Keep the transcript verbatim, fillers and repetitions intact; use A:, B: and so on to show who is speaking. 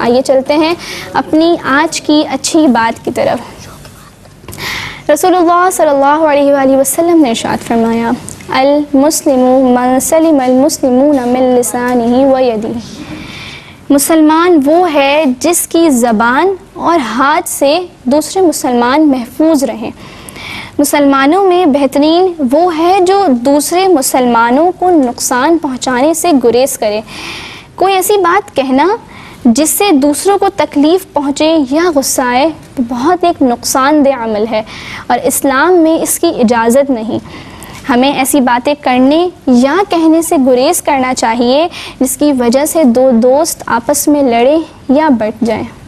A: आइए चलते हैं अपनी आज की अच्छी बात की तरफ। रसूलुल्लाह सल्लल्लाहु अलैहि वसल्लम ने इरशाद फरमाया, अल मुस्लिमु मन सलिमल मुस्लिमून मिन लिसानिही व यदिही। मुसलमान वो है जिसकी ज़बान और हाथ से दूसरे मुसलमान महफूज रहें। मुसलमानों में बेहतरीन वो है जो दूसरे मुसलमानों को नुकसान पहुंचाने से गुरेज करे। कोई ऐसी बात कहना जिससे दूसरों को तकलीफ़ पहुँचे या गुस्सा आए तो बहुत एक नुकसानदेह अमल है और इस्लाम में इसकी इजाज़त नहीं। हमें ऐसी बातें करने या कहने से गुरेज करना चाहिए जिसकी वजह से दो दोस्त आपस में लड़े या बट जाएं।